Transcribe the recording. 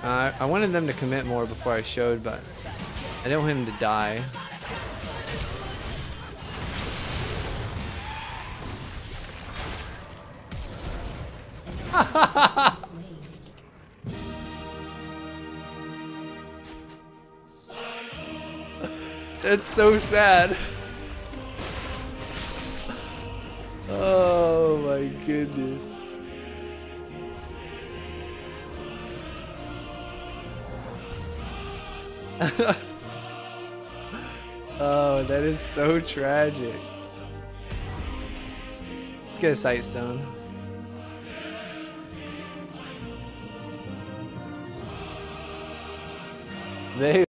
I wanted them to commit more before I showed, but I didn't want him to die. That's so sad. Oh my goodness. Oh, that is so tragic. Let's get a sight stone. They